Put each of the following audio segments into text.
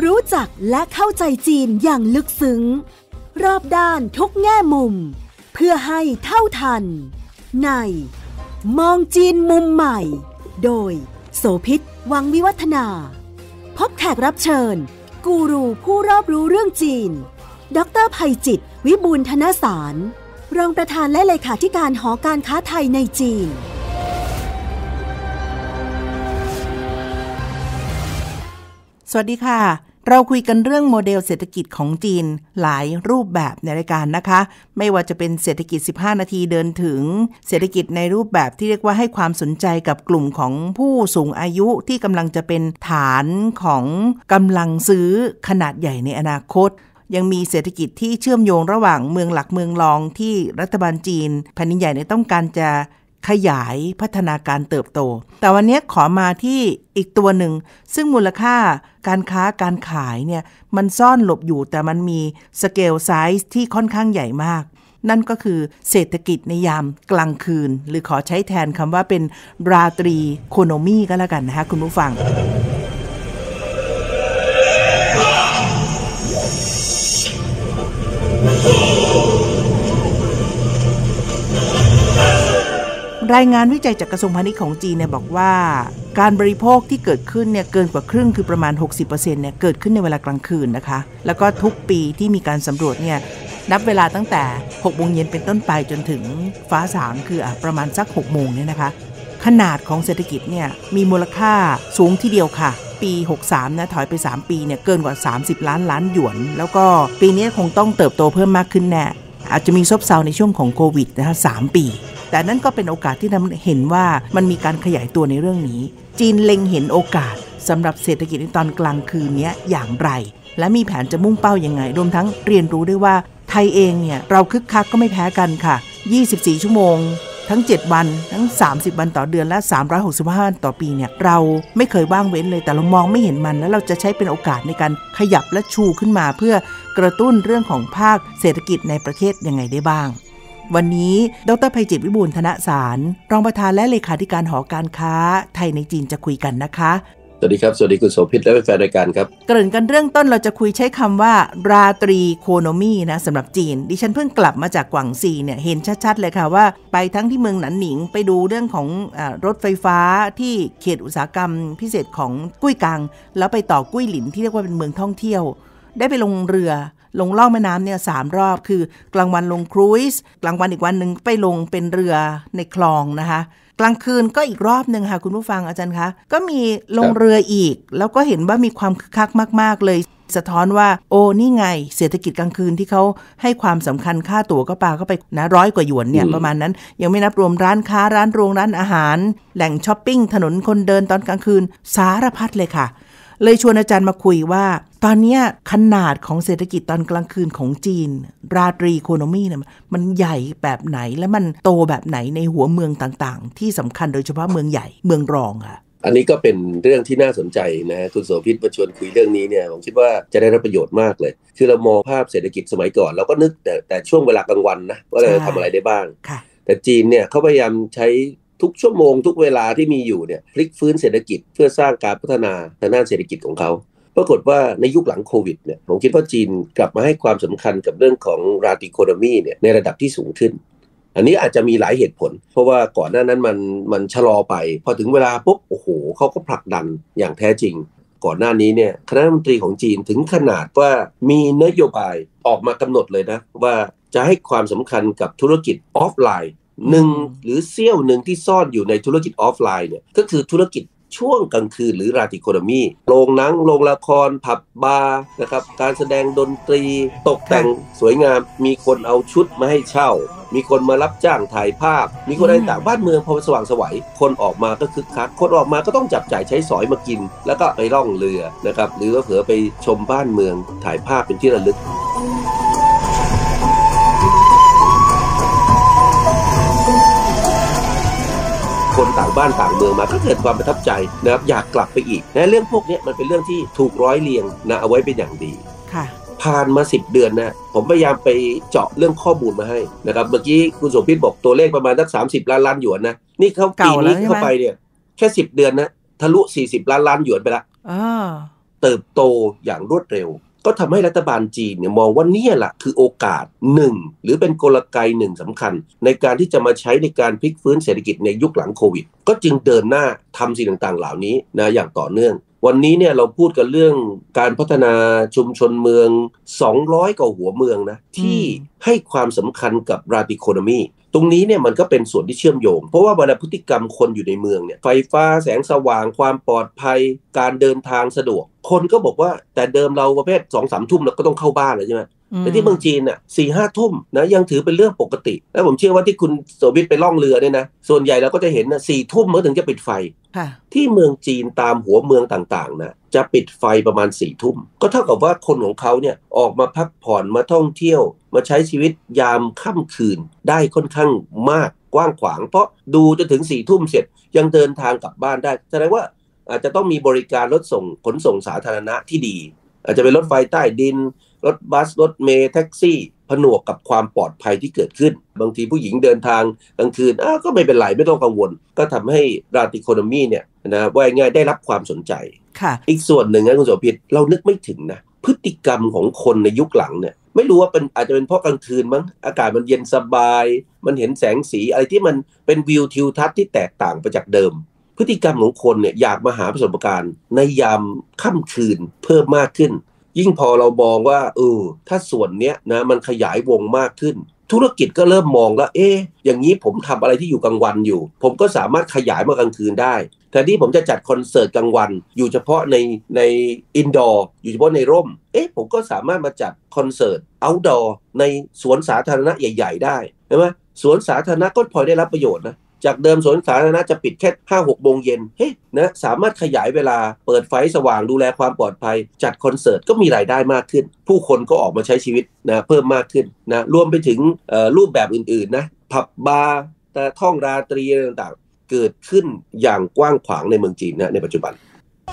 รู้จักและเข้าใจจีนอย่างลึกซึ้งรอบด้านทุกแง่มุมเพื่อให้เท่าทันในมองจีนมุมใหม่โดยโสภิต วังวิวัฒนาพบแขกรับเชิญกูรูผู้รอบรู้เรื่องจีนดร.ไพจิตร วิบูลย์ธนสารรองประธานและเลขาธิการหอการค้าไทยในจีนสวัสดีค่ะเราคุยกันเรื่องโมเดลเศรษฐกิจของจีนหลายรูปแบบในรายการนะคะไม่ว่าจะเป็นเศรษฐกิจ15นาทีเดินถึงเศรษฐกิจในรูปแบบที่เรียกว่าให้ความสนใจกับกลุ่มของผู้สูงอายุที่กำลังจะเป็นฐานของกำลังซื้อขนาดใหญ่ในอนาคตยังมีเศรษฐกิจที่เชื่อมโยงระหว่างเมืองหลักเมืองรองที่รัฐบาลจีนแผ่นดินใหญ่ต้องการจะขยายพัฒนาการเติบโตแต่วันนี้ขอมาที่อีกตัวหนึ่งซึ่งมูลค่าการค้าการขายเนี่ยมันซ่อนหลบอยู่แต่มันมีสเกลไซส์ที่ค่อนข้างใหญ่มากนั่นก็คือเศรษฐกิจในยามกลางคืนหรือขอใช้แทนคำว่าเป็นราตรีโคโนมีก็แล้วกันนะคะคุณผู้ฟังรายงานวิจัยจากกระทรวงพาณิชย์ของจีนเนี่ยบอกว่าการบริโภคที่เกิดขึ้นเนี่ยเกินกว่าครึ่งคือประมาณ 60% เนี่ยเกิดขึ้นในเวลากลางคืนนะคะแล้วก็ทุกปีที่มีการสำรวจเนี่ยนับเวลาตั้งแต่ 6 โมงเย็นเป็นต้นไปจนถึงฟ้าสางคือประมาณสัก 6 โมงเนี่ยนะคะขนาดของเศรษฐกิจเนี่ยมีมูลค่าสูงทีเดียวค่ะปี63นะถอยไป3ปีเนี่ยเกินกว่า30ล้านล้านหยวนแล้วก็ปีนี้คงต้องเติบโตเพิ่มมากขึ้นแน่อาจจะมีซบเซาในช่วงของโควิดนะคะ3ปีแต่นั่นก็เป็นโอกาสที่ทำให้เห็นว่ามันมีการขยายตัวในเรื่องนี้จีนเล็งเห็นโอกาสสำหรับเศรษฐกิจในตอนกลางคืนนี้อย่างไรและมีแผนจะมุ่งเป้ายังไงรวมทั้งเรียนรู้ด้วยว่าไทยเองเนี่ยเราคึกคักก็ไม่แพ้กันค่ะ24ชั่วโมงทั้ง7วันทั้ง30วันต่อเดือนและ365วันต่อปีเนี่ยเราไม่เคยว่างเว้นเลยแต่เรามองไม่เห็นมันแล้วเราจะใช้เป็นโอกาสในการขยับและชูขึ้นมาเพื่อกระตุ้นเรื่องของภาคเศรษฐกิจในประเทศยังไงได้บ้างวันนี้ดร.ไพจิตร วิบูลย์ธนสารรองประธานและเลขาธิการหอการค้าไทยในจีนจะคุยกันนะคะสวัสดีครับสวัสดีคุณโสภิตและแฟนรายการครับเกริ่นกันเรื่องต้นเราจะคุยใช้คำว่าราตรีโคโนมีนะสำหรับจีนดิฉันเพิ่งกลับมาจากกวางซีเนี่ยเห็นชัดๆเลยค่ะว่าไปทั้งที่เมืองหนันหนิงไปดูเรื่องของรถไฟฟ้าที่เขตอุตสาหกรรมพิเศษของกุ้ยกังแล้วไปต่อกุ้ยหลินที่เรียกว่าเป็นเมืองท่องเที่ยวได้ไปลงเรือลงล่องแม่น้ำเนี่ย3รอบคือกลางวันลงครูซกลางวันอีกวันนึงไปลงเป็นเรือในคลองนะคะกลางคืนก็อีกรอบนึงค่ะคุณผู้ฟังอาจารย์คะก็มีลงเรืออีกแล้วก็เห็นว่ามีความคึกคักมากๆเลยสะท้อนว่าโอ้นี่ไงเศรษฐกิจกลางคืนที่เขาให้ความสำคัญค่าตั๋วก็ปาเข้าไปนะ100 กว่าหยวนเนี่ยประมาณนั้นยังไม่นับรวมร้านค้าร้านโรงร้านอาหารแหล่งช้อปปิ้งถนนคนเดินตอนกลางคืนสารพัดเลยค่ะเลยชวนอาจารย์มาคุยว่าตอนนี้ขนาดของเศรษฐกิจตอนกลางคืนของจีนราตรีโคโนมีเนี่ยมันใหญ่แบบไหนและมันโตแบบไหนในหัวเมืองต่างๆที่สำคัญโดยเฉพาะเมืองใหญ่เมืองรองค่ะอันนี้ก็เป็นเรื่องที่น่าสนใจนะคุณโสภิตมาชวนคุยเรื่องนี้เนี่ยผมคิดว่าจะได้รับประโยชน์มากเลยคือเรามองภาพเศรษฐกิจสมัยก่อนเราก็นึกแต่ช่วงเวลากลางวันนะว่าเราจะทำอะไรได้บ้างแต่จีนเนี่ยเขาพยายามใช้ทุกชั่วโมงทุกเวลาที่มีอยู่เนี่ยพลิกฟื้นเศรษฐกิจเพื่อสร้างการพัฒนาทางด้านเศรษฐกิจของเขาปรากฏว่าในยุคหลังโควิดเนี่ยผมคิดว่าจีนกลับมาให้ความสำคัญกับเรื่องของราตรีโคโนมีเนี่ยในระดับที่สูงขึ้นอันนี้อาจจะมีหลายเหตุผลเพราะว่าก่อนหน้านั้นมันชะลอไปพอถึงเวลาปุ๊บโอ้โหเขาก็ผลักดันอย่างแท้จริงก่อนหน้านี้เนี่ยคณะรัฐมนตรีของจีนถึงขนาดว่ามีนโยบายออกมากำหนดเลยนะว่าจะให้ความสำคัญกับธุรกิจออฟไลน์หนึ่งหรือเสี้ยวหนึ่งที่ซ่อนอยู่ในธุรกิจออฟไลน์เนี่ยก็คือธุรกิจช่วงกลางคืนหรือราตรีโคโนมีโรงหนังโรงละครผับบาร์นะครับการแสดงดนตรีตกแต่งสวยงามมีคนเอาชุดมาให้เช่ามีคนมารับจ้างถ่ายภาพมีคนอะไรต่างบ้านเมืองพอสว่างไสวคนออกมาก็คึกคักคนออกมาก็ต้องจับจ่ายใช้สอยมากินแล้วก็ไปล่องเรือนะครับหรือว่าเผื่อไปชมบ้านเมืองถ่ายภาพเป็นที่ระลึกคนต่างบ้านต่างเมืองมาก็เกิดความประทับใจนะครับอยากกลับไปอีกนะเรื่องพวกนี้มันเป็นเรื่องที่ถูกร้อยเรียงนะเอาไว้เป็นอย่างดีผ่านมา10 เดือนนะผมพยายามไปเจาะเรื่องข้อมูลมาให้นะครับเมื่อกี้คุณโสภิตบอกตัวเลขประมาณสัก30 ล้านล้านหยวนนะนี่เขาปีนี้เข้าไปเนี่ยแค่10 เดือนนะทะลุ40 ล้านล้านหยวนไปละเติบโตอย่างรวดเร็วก็ทำให้รัฐบาลจีนเนี่ยมองว่านี่แหละคือโอกาสหนึ่งหรือเป็นกลไกหนึ่งสำคัญในการที่จะมาใช้ในการพลิกฟื้นเศรษฐกิจในยุคหลังโควิดก็จึงเดินหน้าทำสิ่งต่างๆเหล่านี้นะอย่างต่อเนื่องวันนี้เนี่ยเราพูดกันเรื่องการพัฒนาชุมชนเมือง200กว่าหัวเมืองนะที่ให้ความสำคัญกับ Rapid Economy ตรงนี้เนี่ยมันก็เป็นส่วนที่เชื่อมโยงเพราะว่าเวลาพฤติกรรมคนอยู่ในเมืองเนี่ยไฟฟ้าแสงสว่างความปลอดภัยการเดินทางสะดวกคนก็บอกว่าแต่เดิมเราประเภท 2-3 ทุ่มเราก็ต้องเข้าบ้านแล้วใช่ไหมแต่ที่เมืองจีนน่ะ 4-5 ทุ่มนะยังถือเป็นเรื่องปกติและผมเชื่อว่าที่คุณโสภิตไปล่องเรือเนี่ยนะส่วนใหญ่เราก็จะเห็นนะ4 ทุ่มเมื่อถึงจะปิดไฟที่เมืองจีนตามหัวเมืองต่างๆนะจะปิดไฟประมาณ4 ทุ่มก็เท่ากับว่าคนของเขาเนี่ยออกมาพักผ่อนมาท่องเที่ยวมาใช้ชีวิตยามค่ำคืนได้ค่อนข้างมากกว้างขวางเพราะดูจนถึง4 ทุ่มเสร็จยังเดินทางกลับบ้านได้แสดงว่าอาจจะต้องมีบริการรถส่งขนส่งสาธารณะที่ดีอาจจะเป็นรถไฟใต้ดินรถบัสรถเมล์แท็กซี่ผนวกกับความปลอดภัยที่เกิดขึ้นบางทีผู้หญิงเดินทางกลางคืนก็ไม่เป็นไรไม่ต้องกังวลก็ทำให้ราติโคโนมีเนี่ยนะว่าง่ายได้รับความสนใจอีกส่วนหนึ่งนะคุณโสภิตเรานึกไม่ถึงนะพฤติกรรมของคนในยุคหลังเนี่ยไม่รู้ว่าเป็นอาจจะเป็นเพราะกลางคืนมั้งอากาศมันเย็นสบายมันเห็นแสงสีอะไรที่มันเป็นวิวทิวทัศน์ที่แตกต่างไปจากเดิมพฤติกรรมของคนเนี่ยอยากมาหาประสบการณ์ในยามค่ำคืนเพิ่มมากขึ้นยิ่งพอเรามองว่าถ้าส่วนเนี้ยนะมันขยายวงมากขึ้นธุรกิจก็เริ่มมองแล้วอย่างนี้ผมทำอะไรที่อยู่กลางวันอยู่ผมก็สามารถขยายมากลางคืนได้แทนที่ผมจะจัดคอนเสิร์ตกลางวันอยู่เฉพาะในอินดอร์อยู่เฉพาะในร่มผมก็สามารถมาจัดคอนเสิร์ตเอาท์ดอร์ในสวนสาธารณะใหญ่ๆได้ใช่ไหมสวนสาธารณะก็พลอยได้รับประโยชน์นะจากเดิมสวนสาธารณะจะปิดแค่ 5-6 โมงเย็นนะสามารถขยายเวลาเปิดไฟสว่างดูแลความปลอดภัยจัดคอนเสิร์ตก็มีรายได้มากขึ้นผู้คนก็ออกมาใช้ชีวิตนะเพิ่มมากขึ้นนะรวมไปถึงรูปแบบอื่นๆนะผับบาร์แต่ท่องราตรีต่างๆเกิดขึ้นอย่างกว้างขวางในเมืองจีนนะในปัจจุบัน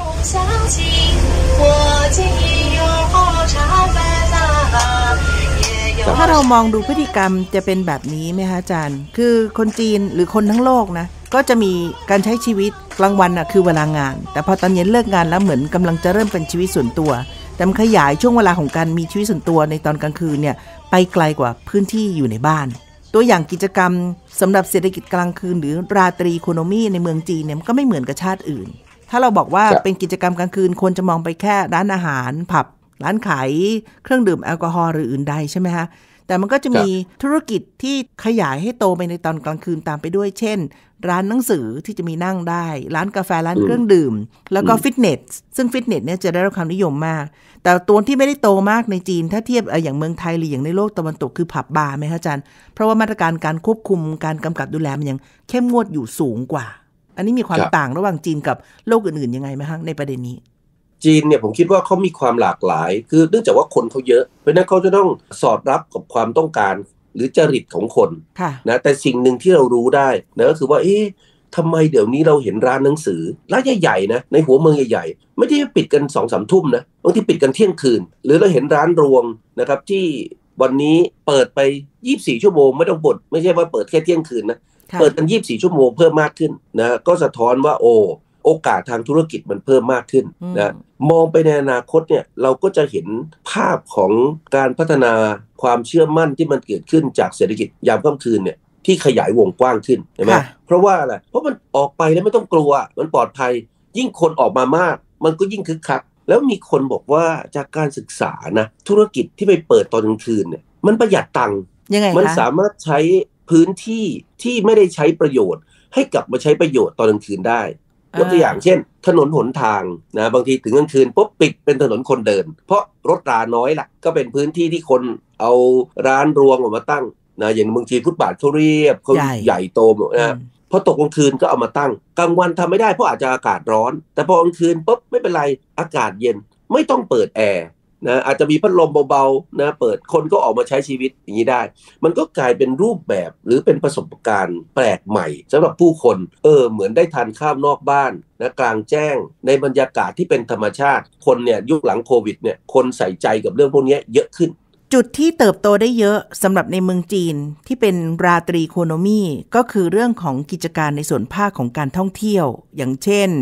ถ้าเรามองดูพฤติกรรมจะเป็นแบบนี้ไหมคะอาจารย์คือคนจีนหรือคนทั้งโลกนะก็จะมีการใช้ชีวิตกลางวันคือเวลางานแต่พอตอนเย็นเลิกงานแล้วเหมือนกำลังจะเริ่มเป็นชีวิตส่วนตัวแต่มันขยายช่วงเวลาของการมีชีวิตส่วนตัวในตอนกลางคืนเนี่ยไปไกลกว่าพื้นที่อยู่ในบ้านตัวอย่างกิจกรรมสำหรับเศรษฐกิจกลางคืนหรือราตรีอีโคโนมีในเมืองจีนเนี่ยมันก็ไม่เหมือนกับชาติอื่นถ้าเราบอกว่าเป็นกิจกรรมกลางคืนคนจะมองไปแค่ร้านอาหารผับร้านขายเครื่องดื่มแอลกอฮอล์หรืออื่นใดใช่ไหมคะแต่มันก็จะมีธุรกิจที่ขยายให้โตไปในตอนกลางคืนตามไปด้วยเช่นร้านหนังสือที่จะมีนั่งได้ร้านกาแฟร้านเครื่องดื่มแล้วก็ฟิตเนสซึ่งฟิตเนสเนี่ยจะได้รับความนิยมมากแต่ตัวที่ไม่ได้โตมากในจีนถ้าเทียบอย่างเมืองไทยหรืออย่างในโลกตะวันตกคือผับบาร์ไหมคะอาจารย์เพราะว่ามาตรการการควบคุมการกำกับดูแลมันยังเข้มงวดอยู่สูงกว่าอันนี้มีความต่างระหว่างจีนกับโลกอื่นๆยังไงไหมคะในประเด็นนี้จีนเนี่ยผมคิดว่าเขามีความหลากหลายคือเนื่องจากว่าคนเขาเยอะเพราะนั้นเขาจะต้องสอดรับกับความต้องการหรือจริตของคนนะแต่สิ่งหนึ่งที่เรารู้ได้นะก็คือว่าทำไมเดี๋ยวนี้เราเห็นร้านหนังสือร้านใหญ่ๆนะในหัวเมืองใหญ่ๆไม่ได้ปิดกัน 2-3 ทุ่มนะบางทีปิดกันเที่ยงคืนหรือเราเห็นร้านรวงนะครับที่วันนี้เปิดไป24ชั่วโมงไม่ต้องบ่นไม่ใช่ว่าเปิดแค่เที่ยงคืนนะเปิดกัน24ชั่วโมงเพิ่มมากขึ้นนะก็สะท้อนว่าโอกาสทางธุรกิจมันเพิ่มมากขึ้นนะมองไปในอนาคตเนี่ยเราก็จะเห็นภาพของการพัฒนาความเชื่อมั่นที่มันเกิดขึ้นจากเศรษฐกิจยามค่ำคืนเนี่ยที่ขยายวงกว้างขึ้นใช่ไหมเพราะว่าอะไรเพราะมันออกไปแล้วไม่ต้องกลัวมันปลอดภัยยิ่งคนออกมามากมันก็ยิ่งคึกคักแล้วมีคนบอกว่าจากการศึกษานะธุรกิจที่ไปเปิดตอนกลางคืนเนี่ยมันประหยัดตังค์มันสามารถใช้พื้นที่ที่ไม่ได้ใช้ประโยชน์ให้กลับมาใช้ประโยชน์ตอนกลางคืนได้ยกตัวอย่างเช่นถนนหนทางนะบางทีถึงกลางคืนปุ๊บปิดเป็นถนนคนเดินเพราะรถราน้อยล่ะก็เป็นพื้นที่ที่คนเอาร้านรวงออกมาตั้งนะอย่างบางทีฟุตบาทเขาเรียบเขาใหญ่โตหมดนะพอตกกลางคืนก็เอามาตั้งกลางวันทำไม่ได้เพราะอาจจะอากาศร้อนแต่พอกลางคืนปุ๊บไม่เป็นไรอากาศเย็นไม่ต้องเปิดแอร์นะอาจจะมีพัดลมเบาๆนะเปิดคนก็ออกมาใช้ชีวิตอย่างนี้ได้มันก็กลายเป็นรูปแบบหรือเป็นประสบการณ์แปลกใหม่สำหรับผู้คนเหมือนได้ทานข้าวนอกบ้านนะกลางแจ้งในบรรยากาศที่เป็นธรรมชาติคนเนี่ยยุคหลังโควิดเนี่ยคนใส่ใจกับเรื่องพวกนี้เยอะขึ้นจุดที่เติบโตได้เยอะสำหรับในเมืองจีนที่เป็นราตรีอีโคโนมีก็คือเรื่องของกิจการในส่วนภาคของการท่องเที่ยวอย่างเช่น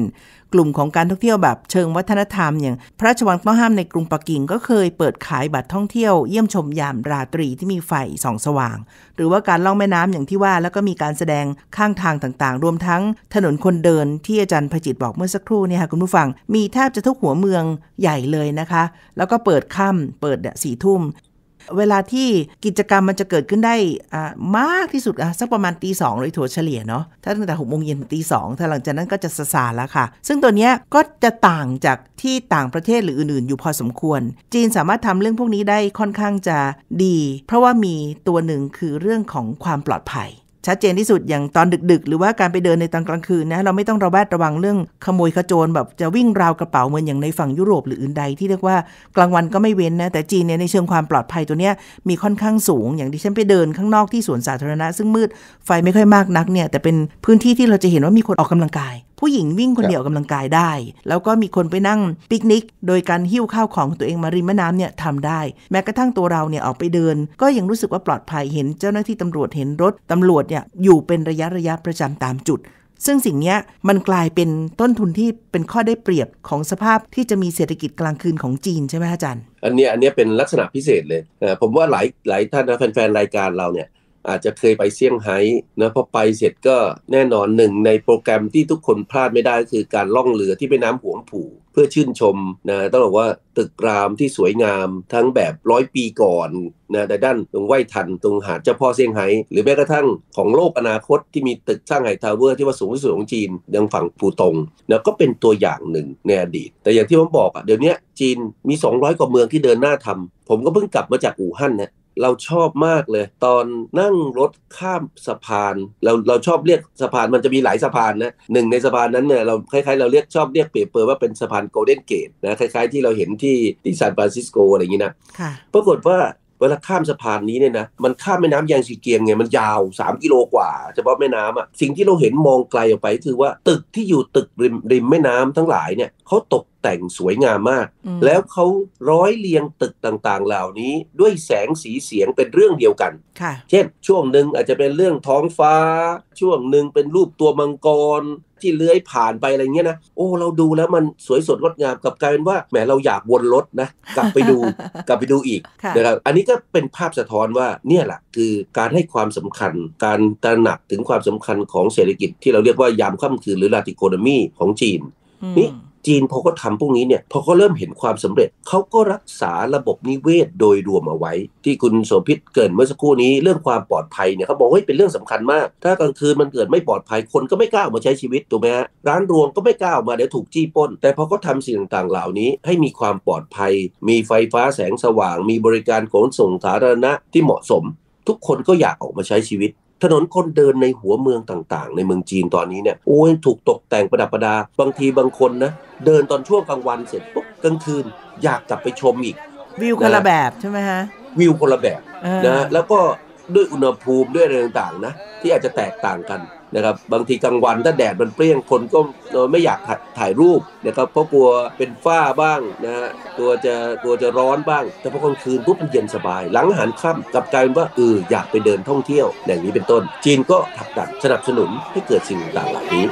กลุ่มของการท่องเที่ยวแบบเชิงวัฒนธรรมอย่างพระราชวังต้องห้ามในกรุงปักกิ่งก็เคยเปิดขายบัตรท่องเที่ยวเยี่ยมชมยามราตรีที่มีไฟส่องสว่างหรือว่าการล่องแม่น้ำอย่างที่ว่าแล้วก็มีการแสดงข้างทางต่างๆรวมทั้งถนนคนเดินที่อาจารย์ไพจิตรบอกเมื่อสักครู่เนี่ยค่ะคุณผู้ฟังมีแทบจะทุกหัวเมืองใหญ่เลยนะคะแล้วก็เปิดค่ำเปิด4 ทุ่มเวลาที่กิจกรรมมันจะเกิดขึ้นได้มากที่สุดสักประมาณตี 2เลยถั่วเฉลี่ยเนาะถ้าตั้งแต่ 6 โมงเย็นถึงตี 2ถ้าหลังจากนั้นก็จะซาแล้วค่ะซึ่งตัวเนี้ยก็จะต่างจากที่ต่างประเทศหรืออื่นๆอยู่พอสมควรจีนสามารถทำเรื่องพวกนี้ได้ค่อนข้างจะดีเพราะว่ามีตัวหนึ่งคือเรื่องของความปลอดภัยชัดเจนที่สุดอย่างตอนดึกๆหรือว่าการไปเดินในตอนกลางคืนนะเราไม่ต้องระแวดระวังเรื่องขโมยขโจรแบบจะวิ่งราวกระเป๋าเหมือนอย่างในฝั่งยุโรปหรืออื่นใดที่เรียกว่ากลางวันก็ไม่เว้นนะแต่จีนเนี่ยในเชิงความปลอดภัยตัวเนี้ยมีค่อนข้างสูงอย่างที่ฉันไปเดินข้างนอกที่สวนสาธารณะซึ่งมืดไฟไม่ค่อยมากนักเนี่ยแต่เป็นพื้นที่ที่เราจะเห็นว่ามีคนออกกำลังกายผู้หญิงวิ่งคนเดียวกำลังกายได้แล้วก็มีคนไปนั่งปิกนิกโดยการหิ้วข้าวของตัวเองมาริมแม่น้ำเนี่ยทำได้แม้กระทั่งตัวเราเนี่ยออกไปเดินก็ยังรู้สึกว่าปลอดภัยเห็นเจ้าหน้าที่ตำรวจเห็นรถตำรวจเนี่ยอยู่เป็นระยะประจำตามจุดซึ่งสิ่งนี้มันกลายเป็นต้นทุนที่เป็นข้อได้เปรียบของสภาพที่จะมีเศรษฐกิจกลางคืนของจีนใช่ไหมอาจารย์อันนี้เป็นลักษณะพิเศษเลยผมว่าหลายท่านนะแฟนๆรายการเราเนี่ยอาจจะเคยไปเซี่ยงไฮ้นะพอไปเสร็จก็แน่นอนหนึ่งในโปรแกรมที่ทุกคนพลาดไม่ได้คือการล่องเรือที่แม่น้ำหวงผู่เพื่อชื่นชมนะต้องบอกว่าตึกรามที่สวยงามทั้งแบบ100 ปีก่อนนะในด้านตรงไหว้ทันตรงหาดเจ้าพ่อเซี่ยงไฮ้หรือแม้กระทั่งของโลกอนาคตที่มีตึกสร้างไห่ทาวเวอร์ที่ว่าสูงที่สุดของจีนยังฝั่งปูตงนะก็เป็นตัวอย่างหนึ่งในอดีตแต่อย่างที่ผมบอกเดี๋ยวนี้จีนมี200 กว่าเมืองที่เดินหน้าทำผมก็เพิ่งกลับมาจากอู่ฮั่นนะเราชอบมากเลยตอนนั่งรถข้ามสะพานเราชอบเรียกสะพานมันจะมีหลายสะพานนะหนึ่งในสะพานนั้นเนี่ยเราคล้ายๆเราชอบเรียกเปรียบเปรยว่าเป็นสะพานโกลเด้นเกตนะคล้ายๆที่เราเห็นที่ซานฟรานซิสโกอะไรอย่างนี้นะปรากฏว่าเวลาข้ามสะพานนี้เนี่ยนะมันข้ามแม่น้ำแยงซีเกียงไงมันยาว3 กิโลกว่าเฉพาะแม่น้ำสิ่งที่เราเห็นมองไกลออกไปคือว่าตึกที่อยู่ตึกริมแม่น้ำทั้งหลายเนี่ยเขาตกแต่งสวยงามมากแล้วเขาร้อยเรียงตึกต่างๆเหล่านี้ด้วยแสงสีเสียงเป็นเรื่องเดียวกันเช่นช่วงหนึ่งอาจจะเป็นเรื่องท้องฟ้าช่วงหนึ่งเป็นรูปตัวมังกรที่เลื้อยผ่านไปอะไรเงี้ยนะโอ้เราดูแล้วมันสวยสดงดงามกับกลายเป็นว่าแหมเราอยากวนรถนะกลับไปดูอีกนะครับอันนี้ก็เป็นภาพสะท้อนว่าเนี่ยแหละคือการให้ความสำคัญการตระหนักถึงความสำคัญของเศรษฐกิจที่เราเรียกว่ายามค่ำคืนหรือ Light Economy ของจีนนี่จีนพอเขาทำพวกนี้เนี่ยพอเขาเริ่มเห็นความสำเร็จเขาก็รักษาระบบนิเวศโดยรวมเอาไว้ที่คุณโสภิตเกริ่นเมื่อสักครู่นี้เรื่องความปลอดภัยเนี่ยเขาบอกว่าเป็นเรื่องสำคัญมากถ้ากลางคืนมันเกิดไม่ปลอดภัยคนก็ไม่กล้าออกมาใช้ชีวิตถูกไหมฮะร้านรวงก็ไม่กล้าออกมาเดี๋ยวถูกจี้ปล้นแต่พอเขาทำสิ่งต่างๆเหล่านี้ให้มีความปลอดภัยมีไฟฟ้าแสงสว่างมีบริการขนส่งสาธารณะที่เหมาะสมทุกคนก็อยากออกมาใช้ชีวิตถนนคนเดินในหัวเมืองต่างๆในเมืองจีนตอนนี้เนี่ยโอ้ยถูกตกแต่งประดับประดาบางทีบางคนนะเดินตอนช่วงกลางวันเสร็จปุ๊บกลางคืนอยากกลับไปชมอีกวิวคนละแบบใช่ไหมฮะวิวคนละแบบนะแล้วก็ด้วยอุณหภูมิด้วยอะไรต่างๆนะที่อาจจะแตกต่างกันนะครับบางทีกลางวันถ้าแดดมันเปรี้ยงคนก็ไม่อยากถ่ายรูปนะครับเพราะกลัวเป็นฝ้าบ้างนะฮะกลัวจะร้อนบ้างแต่พอกลางคืนปุ๊บมันเย็นสบายหลังอาหารค่ำกลับกลายเป็นว่าอยากไปเดินท่องเที่ยวอย่างนี้เป็นต้นจีนก็ผลักดันสนับสนุนให้เกิดสิ่งต่างๆเหล่านี้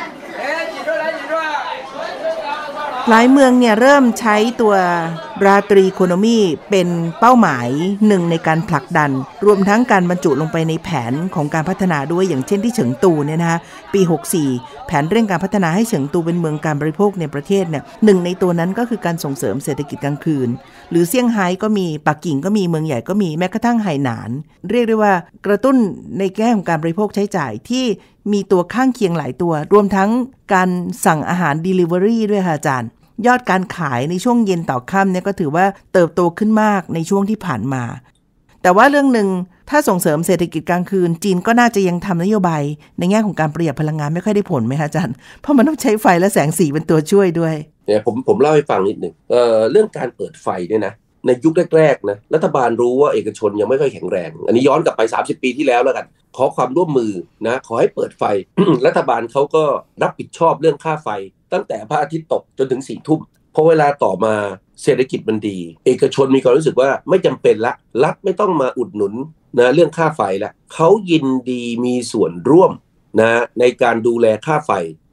หลายเมืองเนี่ยเริ่มใช้ตัวราตรีอีโคโนมีเป็นเป้าหมายหนึ่งในการผลักดันรวมทั้งการบรรจุลงไปในแผนของการพัฒนาด้วยอย่างเช่นที่เฉิงตูเนี่ยนะคะปี64แผนเร่งการพัฒนาให้เฉิงตูเป็นเมืองการบริโภคในประเทศเนี่ยหนึ่งในตัวนั้นก็คือการส่งเสริมเศรษฐกิจกลางคืนหรือเซี่ยงไฮ้ก็มีปักกิ่งก็มีเมืองใหญ่ก็มีแม้กระทั่งไหหนานเรียกได้ว่ากระตุ้นในแง่ของการบริโภคใช้จ่ายที่มีตัวข้างเคียงหลายตัวรวมทั้งการสั่งอาหาร delivery ด้วยค่ะอาจารย์ยอดการขายในช่วงเย็นต่อค่ำเนี่ยก็ถือว่าเติบโตขึ้นมากในช่วงที่ผ่านมาแต่ว่าเรื่องหนึ่งถ้าส่งเสริมเศรษฐกิจกลางคืนจีนก็น่าจะยังทำนโยบายในแง่ของการประหยัดพลังงานไม่ค่อยได้ผลไหมคะอาจารย์เพราะมันต้องใช้ไฟและแสงสีเป็นตัวช่วยด้วยเนี่ยผมเล่าให้ฟังนิดนึงเรื่องการเปิดไฟเนี่ยนะในยุคแรกๆนะรัฐบาลรู้ว่าเอกชนยังไม่ค่อยแข็งแรงอันนี้ย้อนกลับไป30 ปีที่แล้วกันขอความร่วมมือนะขอให้เปิดไฟ รัฐบาลเขาก็รับผิดชอบเรื่องค่าไฟตั้งแต่พระอาทิตย์ตกจนถึง4 ทุ่มพอเวลาต่อมาเศรษฐกิจมันดีเอกชนมีความรู้สึกว่าไม่จำเป็นละรัฐไม่ต้องมาอุดหนุนนะเรื่องค่าไฟละเขายินดีมีส่วนร่วมนะในการดูแลค่าไฟ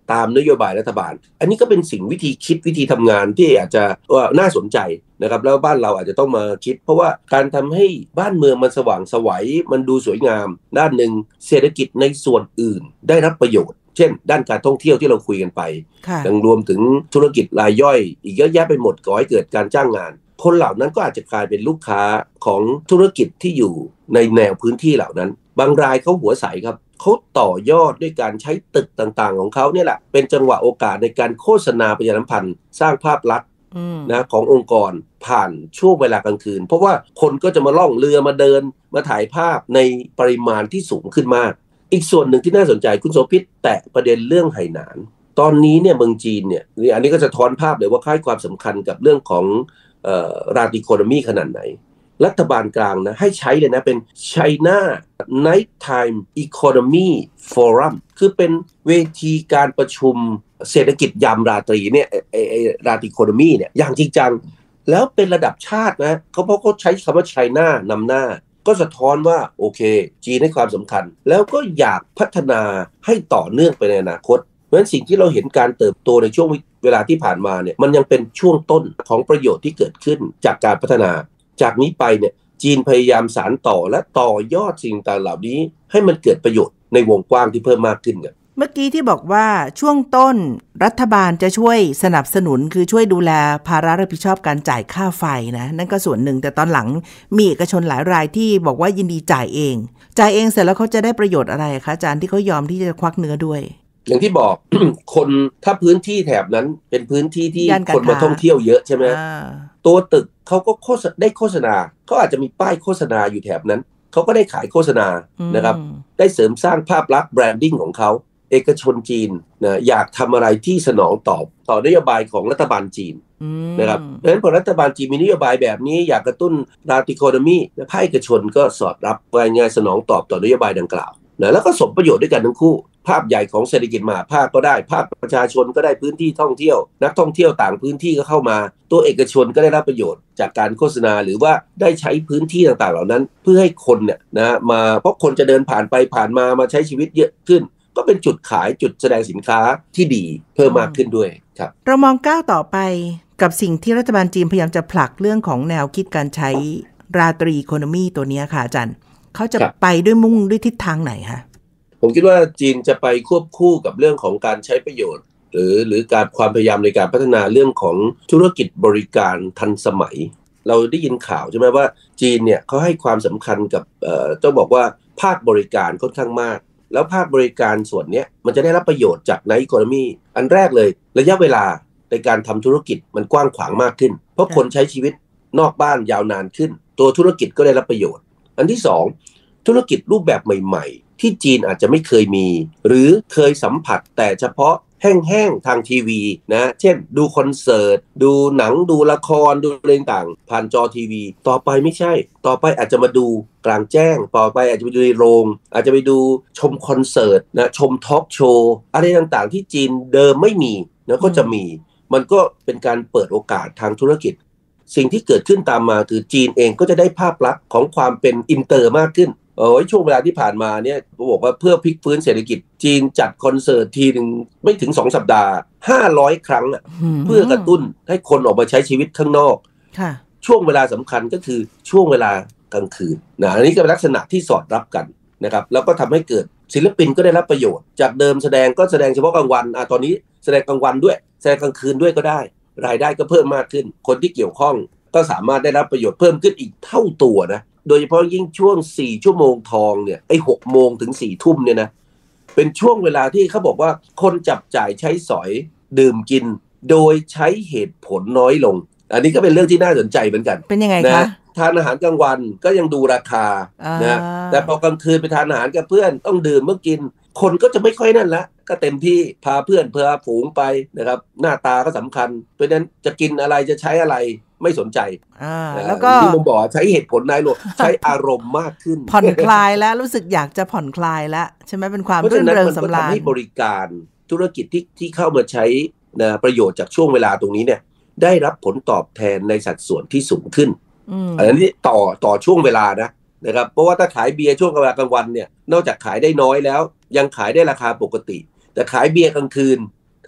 ตามนโยบายรัฐบาลอันนี้ก็เป็นสิ่งวิธีคิดวิธีทำงานที่อาจจะว่าน่าสนใจนะครับแล้วบ้านเราอาจจะต้องมาคิดเพราะว่าการทำให้บ้านเมืองมันสว่างไสวมันดูสวยงามด้านหนึ่งเศรษฐกิจในส่วนอื่นได้รับประโยชน์เช่นด้านการท่องเที่ยวที่เราคุยกันไปยังรวมถึงธุรกิจรายย่อยอีกเยอะแยะไปหมดก่อให้เกิดการจ้างงานคนเหล่านั้นก็อาจจะกลายเป็นลูกค้าของธุรกิจที่อยู่ในแนวพื้นที่เหล่านั้นบางรายเขาหัวใสครับเขาต่อยอดด้วยการใช้ตึกต่างๆของเขาเนี่ยแหละเป็นจังหวะโอกาสในการโฆษณาประชาสัมพันธ์สร้างภาพลักษณ์นะขององค์กรผ่านช่วงเวลากลางคืนเพราะว่าคนก็จะมาล่องเรือมาเดินมาถ่ายภาพในปริมาณที่สูงขึ้นมากอีกส่วนหนึ่งที่น่าสนใจคุณโสภิตแตะประเด็นเรื่องไหหนานตอนนี้เนี่ยเมืองจีนเนี่ยอันนี้ก็จะท้อนภาพเลยว่าให้ความสำคัญกับเรื่องของราติโคโนมีขนาดไหนรัฐบาลกลางนะให้ใช้เลยนะเป็น China Nighttime Economy Forum คือเป็นเวทีการประชุมเศรษฐกิจยามราตรีเนี่ยราติโคโนมีเนี่ยอย่างจริงจังแล้วเป็นระดับชาตินะเพราะเขาใช้คำว่า China นำหน้าก็สะท้อนว่าโอเคจีนให้ความสำคัญแล้วก็อยากพัฒนาให้ต่อเนื่องไปในอนาคตเพราะฉะนั้นสิ่งที่เราเห็นการเติบโตในช่วงเวลาที่ผ่านมาเนี่ยมันยังเป็นช่วงต้นของประโยชน์ที่เกิดขึ้นจากการพัฒนาจากนี้ไปเนี่ยจีนพยายามสานต่อและต่อยอดสิ่งต่างเหล่านี้ให้มันเกิดประโยชน์ในวงกว้างที่เพิ่มมากขึ้นกันเมื่อกี้ที่บอกว่าช่วงต้นรัฐบาลจะช่วยสนับสนุนคือช่วยดูแลภาระรับผิดชอบการจ่ายค่าไฟนะนั่นก็ส่วนหนึ่งแต่ตอนหลังมีเอกชนหลายรายที่บอกว่ายินดีจ่ายเองเสร็จแล้วเขาจะได้ประโยชน์อะไรคะอาจารย์ที่เขายอมที่จะควักเนื้อด้วยอย่างที่บอก คนถ้าพื้นที่แถบนั้นเป็นพื้นที่ที่คนมาท่องเที่ยวเยอะใช่ไหมตัวตึกเขาก็ได้โฆษณาเขาอาจจะมีป้ายโฆษณาอยู่แถบนั้นเขาก็ได้ขายโฆษณานะครับได้เสริมสร้างภาพลักษณ์แบรนดิ้งของเขาเอกชนจีนนะอยากทำอะไรที่สนองตอบต่อนโยบายของรัฐบาลจีนนะครับเพราะฉะนั้นพอรัฐบาลจีนมีนโยบายแบบนี้อยากกระตุ้นราติโคโนมีและภาคเอกชนก็สอดรับรายงานสนองตอบต่อนโยบายดังกล่าวนะแล้วก็สมประโยชน์ด้วยกันทั้งคู่ภาพใหญ่ของเศรษฐกิจมหาภาคก็ได้ภาคประชาชนก็ได้พื้นที่ท่องเที่ยวนักท่องเที่ยวต่างพื้นที่ก็เข้ามาตัวเอกชนก็ได้รับประโยชน์จากการโฆษณาหรือว่าได้ใช้พื้นที่ต่างๆเหล่านั้นเพื่อให้คนเนี่ยนะมาเพราะคนจะเดินผ่านไปผ่านมาใช้ชีวิตเยอะขึ้นก็เป็นจุดขายจุดแสดงสินค้าที่ดีเพิ่มมากขึ้นด้วยครับเรามองก้าวต่อไปกับสิ่งที่รัฐบาลจีนพยายามจะผลักเรื่องของแนวคิดการใช้ราตรีอีโคโนมีตัวนี้ค่ะอาจารย์เขาจะไปด้วยมุ่งด้วยทิศทางไหนคะผมคิดว่าจีนจะไปควบคู่กับเรื่องของการใช้ประโยชน์หรือการความพยายามในการพัฒนาเรื่องของธุรกิจบริการทันสมัยเราได้ยินข่าวใช่ไหมว่าจีนเนี่ยเขาให้ความสำคัญกับต้องบอกว่าภาคบริการค่อนข้างมากแล้วภาคบริการส่วนนี้มันจะได้รับประโยชน์จากNight Economyอันแรกเลยระยะเวลาในการทำธุรกิจมันกว้างขวางมากขึ้นเพราะคนใช้ชีวิตนอกบ้านยาวนานขึ้นตัวธุรกิจก็ได้รับประโยชน์อันที่สองธุรกิจรูปแบบใหม่ๆที่จีนอาจจะไม่เคยมีหรือเคยสัมผัสแต่เฉพาะแห้งๆทางทีวีนะเช่นดูคอนเสิร์ตดูหนังดูละครดูอะไรต่างผ่านจอทีวีต่อไปไม่ใช่ต่อไปอาจจะมาดูกลางแจ้งต่อไปอาจจะไปดูในโรงอาจจะไปดูชมคอนเสิร์ตนะชมทอล์กโชว์อะไรต่างๆที่จีนเดิมไม่มีนะก็จะมีมันก็เป็นการเปิดโอกาสทางธุรกิจสิ่งที่เกิดขึ้นตามมาคือจีนเองก็จะได้ภาพลักษณ์ของความเป็นอินเตอร์มากขึ้นช่วงเวลาที่ผ่านมาเนี่ยผมบอกว่าเพื่อพลิกฟื้นเศรษฐกิจจีนจัดคอนเสิร์ตทีนึงไม่ถึง2 สัปดาห์500 ครั้งอ่ะเพื่อกระตุ้นให้คนออกมาใช้ชีวิตข้างนอกช่วงเวลาสำคัญก็คือช่วงเวลากลางคืนนะอันนี้ก็เป็นลักษณะที่สอดรับกันนะครับแล้วก็ทำให้เกิดศิลปินก็ได้รับประโยชน์จากเดิมแสดงเฉพาะกลางวันตอนนี้แสดงกลางวันด้วยแสดงกลางคืนด้วยก็ได้รายได้ก็เพิ่มมากขึ้นคนที่เกี่ยวข้องก็สามารถได้รับประโยชน์เพิ่มขึ้นอีกเท่าตัวนะโดยเฉพาะยิ่งช่วง4 ชั่วโมงทองเนี่ย6 โมงถึง 4 ทุ่มเนี่ยนะเป็นช่วงเวลาที่เขาบอกว่าคนจับจ่ายใช้สอยดื่มกินโดยใช้เหตุผลน้อยลงอันนี้ก็เป็นเรื่องที่น่าสนใจเหมือนกันเป็นยังไงคะทานอาหารกลางวันก็ยังดูราคานะแต่พอกลางคืนไปทานอาหารกับเพื่อนต้องดื่มเมื่อกินคนก็จะไม่ค่อยนั่นละก็เต็มที่พาเพื่อนพาฝูงไปนะครับหน้าตาก็สำคัญเพราะฉะนั้นจะกินอะไรจะใช้อะไรไม่สนใจแล้วก็ที่ผมบอกใช้เหตุผลน้อยลงใช้อารมณ์มากขึ้นผ่อนคลายแล้วรู้สึกอยากจะผ่อนคลายแล้วใช่ไหมเป็นความรื่นเริงสำราญให้บริการธุรกิจที่เข้ามาใช้ประโยชน์จากช่วงเวลาตรงนี้เนี่ยได้รับผลตอบแทนในสัดส่วนที่สูงขึ้นอันนี้ต่อช่วงเวลานะครับเพราะว่าถ้าขายเบียร์ช่วงกลางวันเนี่ยนอกจากขายได้น้อยแล้วยังขายได้ราคาปกติแต่ขายเบียร์กลางคืน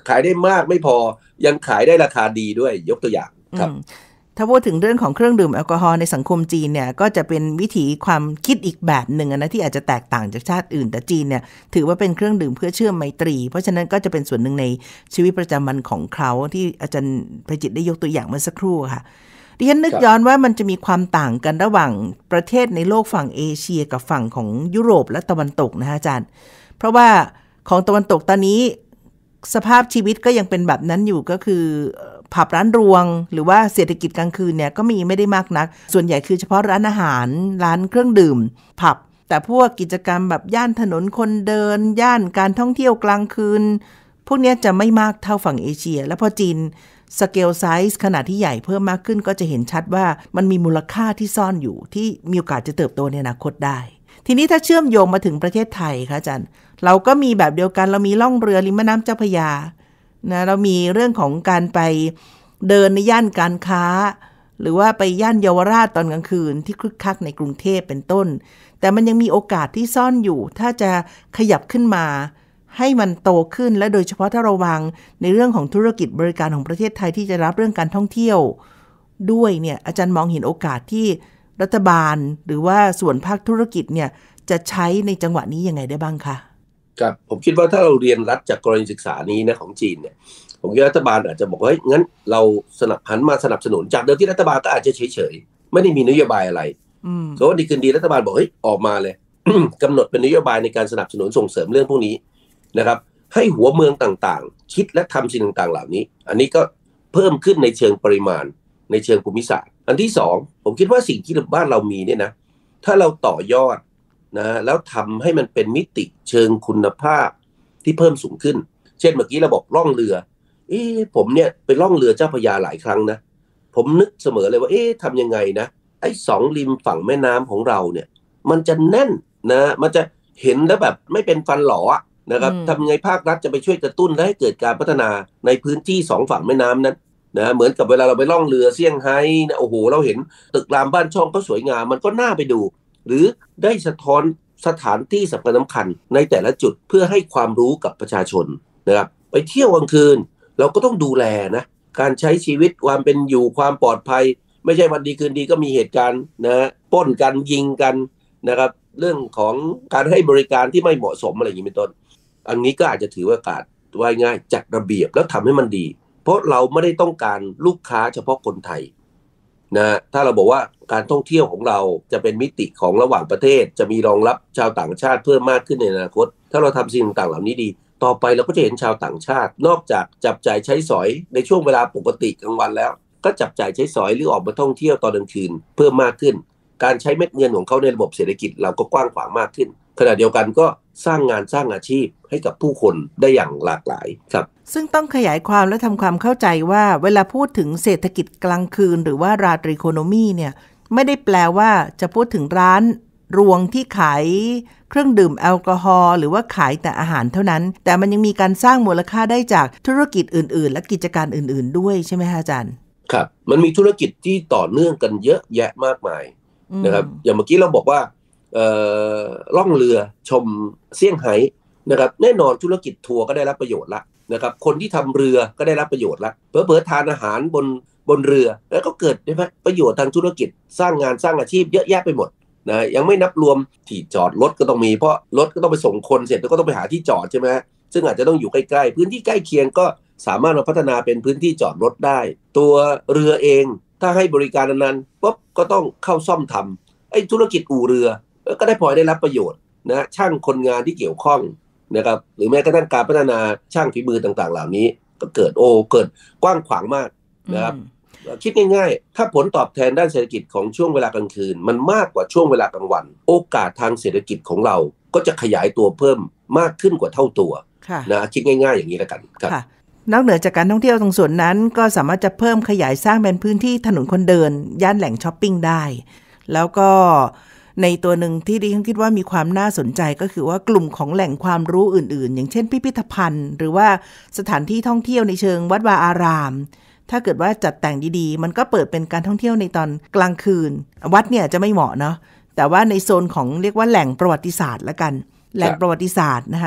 ขายได้มากไม่พอยังขายได้ราคาดีด้วยยกตัวอย่างครับถ้าพูดถึงเรื่องของเครื่องดื่มแอลกอฮอล์ในสังคมจีนเนี่ยก็จะเป็นวิถีความคิดอีกแบบหนึ่งนะที่อาจจะแตกต่างจากชาติอื่นแต่จีนเนี่ยถือว่าเป็นเครื่องดื่มเพื่อเชื่อมไมตรีเพราะฉะนั้นก็จะเป็นส่วนหนึ่งในชีวิตประจำวันของเขาที่อาจารย์ไพจิตรได้ยกตัวอย่างเมื่อสักครู่ค่ะดิฉันนึกย้อนว่ามันจะมีความต่างกันระหว่างประเทศในโลกฝั่งเอเชียกับฝั่งของยุโรปและตะวันตกนะฮะอาจารย์เพราะว่าของตะวันตกตอนนี้สภาพชีวิตก็ยังเป็นแบบนั้นอยู่ก็คือผับร้านรวงหรือว่าเศรษฐกิจกลางคืนเนี่ยก็มีไม่ได้มากนักส่วนใหญ่คือเฉพาะร้านอาหารร้านเครื่องดื่มผับแต่พวกกิจกรรมแบบย่านถนนคนเดินย่านการท่องเที่ยวกลางคืนพวกนี้จะไม่มากเท่าฝั่งเอเชียแล้วพอจีนสเกลไซส์ขนาดที่ใหญ่เพิ่มมากขึ้นก็จะเห็นชัดว่ามันมีมูลค่าที่ซ่อนอยู่ที่มีโอกาสจะเติบโตในอนาคตได้ทีนี้ถ้าเชื่อมโยงมาถึงประเทศไทยค่ะอาจารย์เราก็มีแบบเดียวกันเรามีล่องเรือริมแม่น้ำเจ้าพระยานะเรามีเรื่องของการไปเดินในย่านการค้าหรือว่าไปย่านเยาวราชตอนกลางคืนที่คึกคักในกรุงเทพเป็นต้นแต่มันยังมีโอกาสที่ซ่อนอยู่ถ้าจะขยับขึ้นมาให้มันโตขึ้นและโดยเฉพาะถ้าเราวางในเรื่องของธุรกิจบริการของประเทศไทยที่จะรับเรื่องการท่องเที่ยวด้วยเนี่ยอาจารย์มองเห็นโอกาสที่รัฐบาลหรือว่าส่วนภาคธุรกิจเนี่ยจะใช้ในจังหวะนี้ยังไงได้บ้างคะครับผมคิดว่าถ้าเราเรียนรัฐจากกรณีศึกษานี้นะของจีนเนี่ยผมคิดว่ารัฐบาลอาจจะบอกว่าเฮ้ยงั้นเราหันมาสนับสนุนจากเดิมที่รัฐบาลก็อาจจะเฉยๆไม่ได้มีนโยบายอะไรแต่ว่าดีคืนดีรัฐบาลบอกเฮ้ยออกมาเลย กำหนดเป็นนโยบายในการสนับสนุนส่งเสริมเรื่องพวกนี้นะครับให้หัวเมืองต่างๆคิดและทำสิ่งต่างๆเหล่านี้อันนี้ก็เพิ่มขึ้นในเชิงปริมาณในเชิงภูมิศาสตร์อันที่สองผมคิดว่าสิ่งที่บ้านเรามีเนี่ยนะถ้าเราต่อยอดนะแล้วทำให้มันเป็นมิติเชิงคุณภาพที่เพิ่มสูงขึ้นเช่นเมื่อกี้เราบอกล่องเรือผมเนี่ยไปล่องเรือเจ้าพระยาหลายครั้งนะผมนึกเสมอเลยว่าทำยังไงนะไอ้สองริมฝั่งแม่น้ำของเราเนี่ยมันจะแน่นนะมันจะเห็นแล้วแบบไม่เป็นฟันหลอนะครับทำยังไงภาครัฐจะไปช่วยกระตุ้นและให้เกิดการพัฒนาในพื้นที่สองฝั่งแม่น้ำนั้นนะเหมือนกับเวลาเราไปล่องเรือเซี่ยงไฮ้นะโอ้โหเราเห็นตึกรามบ้านช่องก็สวยงามมันก็น่าไปดูหรือได้สะท้อนสถานที่สำคัญในแต่ละจุดเพื่อให้ความรู้กับประชาชนนะครับไปเที่ยวกลางคืนเราก็ต้องดูแลนะการใช้ชีวิตความเป็นอยู่ความปลอดภัยไม่ใช่วันดีคืนดีก็มีเหตุการณ์นะปล้นกันยิงกันนะครับเรื่องของการให้บริการที่ไม่เหมาะสมอะไรอย่างนี้เป็นต้นอันนี้ก็อาจจะถือว่าการว่าง่ายจัดระเบียบแล้วทำให้มันดีเพราะเราไม่ได้ต้องการลูกค้าเฉพาะคนไทยนะถ้าเราบอกว่าการท่องเที่ยวของเราจะเป็นมิติของระหว่างประเทศจะมีรองรับชาวต่างชาติเพิ่มมากขึ้นในอนาคตถ้าเราทำสิ่งต่างๆเหล่านี้ดีต่อไปเราก็จะเห็นชาวต่างชาตินอกจากจับจ่ายใช้สอยในช่วงเวลาปกติกลางวันแล้วก็จับจ่ายใช้สอยหรือออกมาท่องเที่ยวตอนกลางคืนเพิ่มมากขึ้นการใช้เม็ดเงินของเขาในระบบเศรษฐกิจเราก็กว้างขวางมากขึ้นขณะเดียวกันก็สร้างงานสร้างอาชีพให้กับผู้คนได้อย่างหลากหลายครับซึ่งต้องขยายความและทำความเข้าใจว่าเวลาพูดถึงเศรษฐกิจกลางคืนหรือว่าราตรีโคโนมีเนี่ยไม่ได้แปลว่าจะพูดถึงร้านรวงที่ขายเครื่องดื่มแอลกอฮอล์หรือว่าขายแต่อาหารเท่านั้นแต่มันยังมีการสร้างมูลค่าได้จากธุรกิจอื่นๆและกิจการอื่นๆด้วยใช่ไหมคะอาจารย์ครับมันมีธุรกิจที่ต่อเนื่องกันเยอะแยะมากมายนะครับอย่างเมื่อกี้เราบอกว่าล่องเรือชมเซี่ยงไฮ้นะครับแน่นอนธุรกิจทัวร์ก็ได้รับประโยชน์ละนะครับคนที่ทำเรือก็ได้รับประโยชน์ละเผลอๆทานอาหารบนเรือแล้วก็เกิดได้ไหมประโยชน์ทางธุรกิจสร้างงานสร้างอาชีพเยอะแยะไปหมดนะยังไม่นับรวมที่จอดรถก็ต้องมีเพราะรถก็ต้องไปส่งคนเสร็จแล้วก็ต้องไปหาที่จอดใช่ไหมซึ่งอาจจะต้องอยู่ใกล้ๆพื้นที่ใกล้เคียงก็สามารถมาพัฒนาเป็นพื้นที่จอดรถได้ตัวเรือเองถ้าให้บริการนั้นปุ๊บก็ต้องเข้าซ่อมทำไอ้ธุรกิจอู่เรือก็ได้พลอยได้รับประโยชน์นะช่างคนงานที่เกี่ยวข้องนะครับหรือแม้กระทั่งการพัฒนาช่างฝีมือต่างๆเหล่านี้ก็เกิดกว้างขวางมากนะครับคิดง่ายๆถ้าผลตอบแทนด้านเศรษฐกิจของช่วงเวลากลางคืนมันมากกว่าช่วงเวลากลางวันโอกาสทางเศรษฐกิจของเราก็จะขยายตัวเพิ่มมากขึ้นกว่าเท่าตัวนะคิดง่ายๆอย่างนี้แล้วกันครับนอกเหนือจากการท่องเที่ยวตรงส่วนนั้นก็สามารถจะเพิ่มขยายสร้างเป็นพื้นที่ถนนคนเดินย่านแหล่งช้อปปิ้งได้แล้วก็ในตัวหนึ่งที่ดิฉันคิดว่ามีความน่าสนใจก็คือว่ากลุ่มของแหล่งความรู้อื่นๆอย่างเช่นพิพิธภัณฑ์หรือว่าสถานที่ท่องเที่ยวในเชิงวัดวาอารามถ้าเกิดว่าจัดแต่งดีๆมันก็เปิดเป็นการท่องเที่ยวในตอนกลางคืนวัดเนี่ยจะไม่เหมาะเนาะแต่ว่าในโซนของเรียกว่าแหล่งประวัติศาสตร์ละกันแหล่งประวัติศาสตร์นะคะ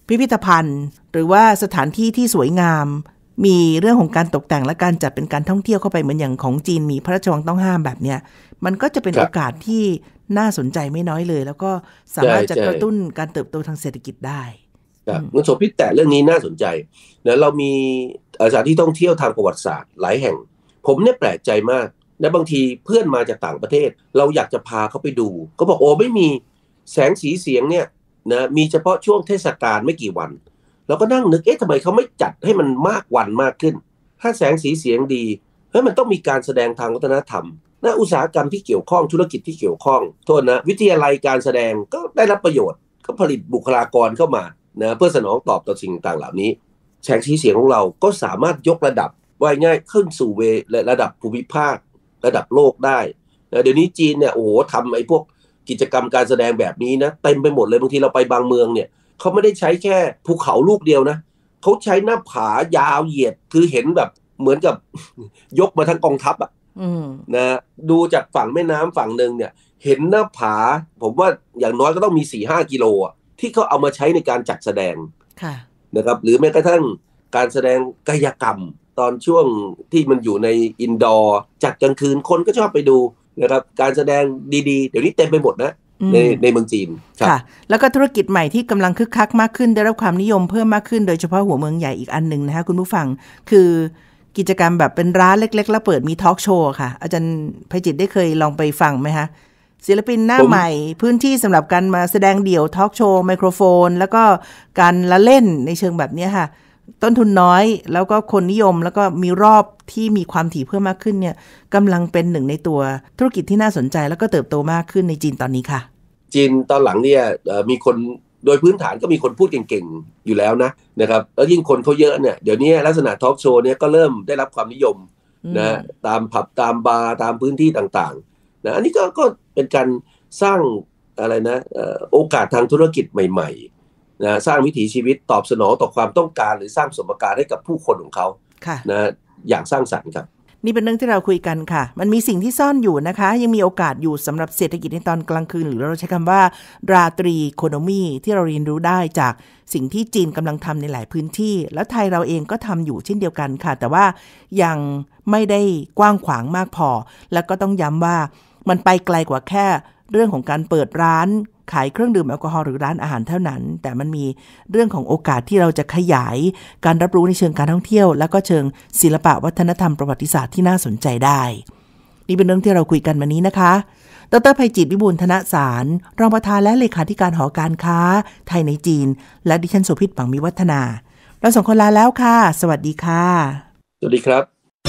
พิพิธภัณฑ์หรือว่าสถานที่ที่สวยงามมีเรื่องของการตกแต่งและการจัดเป็นการท่องเที่ยวเข้าไปเหมือนอย่างของจีนมีพระราชวังต้องห้ามแบบเนี้ยมันก็จะเป็นโอกาสที่น่าสนใจไม่น้อยเลยแล้วก็สามารถจะกระตุ้นการเติบโตทางเศรษฐกิจได้คุณโสภิตแต่เรื่องนี้น่าสนใจนะเรามีสถานที่ท่องเที่ยวทางประวัติศาสตร์หลายแห่งผมเนี่ยแปลกใจมากนะบางทีเพื่อนมาจากต่างประเทศเราอยากจะพาเขาไปดูก็บอกโอ้ไม่มีแสงสีเสียงเนี่ยนะมีเฉพาะช่วงเทศกาลไม่กี่วันเราก็นั่งนึกทำไมเขาไม่จัดให้มันมากวันมากขึ้นถ้าแสงสีเสียงดีมันต้องมีการแสดงทางวัฒนธรรมนะอุตสาหกรรมที่เกี่ยวข้องธุรกิจที่เกี่ยวข้องโทษนะวิทยาลัยการแสดงก็ได้รับประโยชน์ก็ผลิตบุคลากรเข้ามานะเพื่อสนองตอบต่อสิ่งต่างๆเหล่านี้แสงสีเสียงของเราก็สามารถยกระดับว่าง่ายขึ้นสู่ระดับภูมิภาคระดับโลกได้นะเดี๋ยวนี้จีนเนี่ยโอ้โหทำไอ้พวกกิจกรรมการแสดงแบบนี้นะเต็มไปหมดเลยบางทีเราไปบางเมืองเนี่ยเขาไม่ได้ใช้แค่ภูเขาลูกเดียวนะเขาใช้หน้าผายาวเหยียดคือเห็นแบบเหมือนกับยกมาทั้งกองทัพอ่ะนะดูจากฝั่งแม่น้ำฝั่งหนึ่งเนี่ยเห็นหน้าผาผมว่าอย่างน้อยก็ต้องมี 4-5 กิโลอ่ะที่เขาเอามาใช้ในการจัดแสดงนะครับหรือแม้กระทั่งการแสดงกายกรรมตอนช่วงที่มันอยู่ในอินดอร์จัดกลางคืนคนก็ชอบไปดูนะครับการแสดงดีๆเดี๋ยวนี้เต็มไปหมดนะในเมืองจีนค่ะแล้วก็ธุรกิจใหม่ที่กำลังคึกคักมากขึ้นได้รับความนิยมเพิ่มมากขึ้นโดยเฉพาะหัวเมืองใหญ่อีกอันนึงนะคะคุณผู้ฟังคือกิจกรรมแบบเป็นร้านเล็กๆแล้วเปิดมีทอล์กโชว์ค่ะอาจารย์ไพจิตรได้เคยลองไปฟังไหมคะศิลปินหน้าใหม่พื้นที่สำหรับการมาแสดงเดี่ยวทอล์กโชว์ไมโครโฟนแล้วก็การละเล่นในเชิงแบบนี้ค่ะต้นทุนน้อยแล้วก็คนนิยมแล้วก็มีรอบที่มีความถี่เพิ่มมากขึ้นเนี่ยกำลังเป็นหนึ่งในตัวธุรกิจที่น่าสนใจแล้วก็เติบโตมากขึ้นในจีนตอนนี้ค่ะจีนตอนหลังเนี่ยมีคนโดยพื้นฐานก็มีคนพูดเก่งๆอยู่แล้วนะครับแล้วยิ่งคนเขาเยอะเนี่ยเดี๋ยวนี้ลักษณะทอล์กโชว์เนี่ยก็เริ่มได้รับความนิยมนะตามผับตามบาร์ตามพื้นที่ต่างๆนะอันนี้ก็เป็นการสร้างอะไรนะโอกาสทางธุรกิจใหม่ๆนะสร้างวิถีชีวิตตอบสนองต่อความต้องการหรือสร้างสมการให้กับผู้คนของเขานะอย่างสร้างสรรค์ครับนี่เป็นเรื่องที่เราคุยกันค่ะมันมีสิ่งที่ซ่อนอยู่นะคะยังมีโอกาสอยู่สำหรับเศรษฐกิจในตอนกลางคืนหรือเราใช้คำว่าราตรีอีโคโนมีที่เราเรียนรู้ได้จากสิ่งที่จีนกำลังทำในหลายพื้นที่แล้วไทยเราเองก็ทำอยู่เช่นเดียวกันค่ะแต่ว่ายังไม่ได้กว้างขวางมากพอแล้วก็ต้องย้ำว่ามันไปไกลกว่าแค่เรื่องของการเปิดร้านขายเครื่องดื่มแอลกอฮอล์หรือร้านอาหารเท่านั้นแต่มันมีเรื่องของโอกาสที่เราจะขยายการรับรู้ในเชิงการท่องเที่ยวแล้วก็เชิงศิลปะวัฒนธรรมประวัติศาสตร์ที่น่าสนใจได้นี่เป็นเรื่องที่เราคุยกันวันนี้นะคะดร.ไพจิตร วิบูลย์ธนสารรองประธานและเลขาธิการหอการค้าไทยในจีนและดิฉันโสภิต ปังมีวัฒนาเราสองคนลาแล้วค่ะสวัสดีค่ะสวัสดีครับ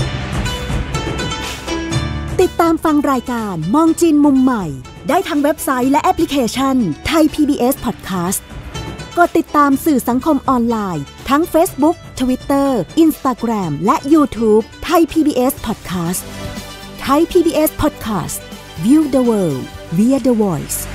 ติดตามฟังรายการมองจีนมุมใหม่ได้ทางเว็บไซต์และแอปพลิเคชัน Thai PBS Podcast กดติดตามสื่อสังคมออนไลน์ทั้ง Facebook, Twitter, Instagram และ YouTube Thai PBS Podcast Thai PBS Podcast View the world via the voice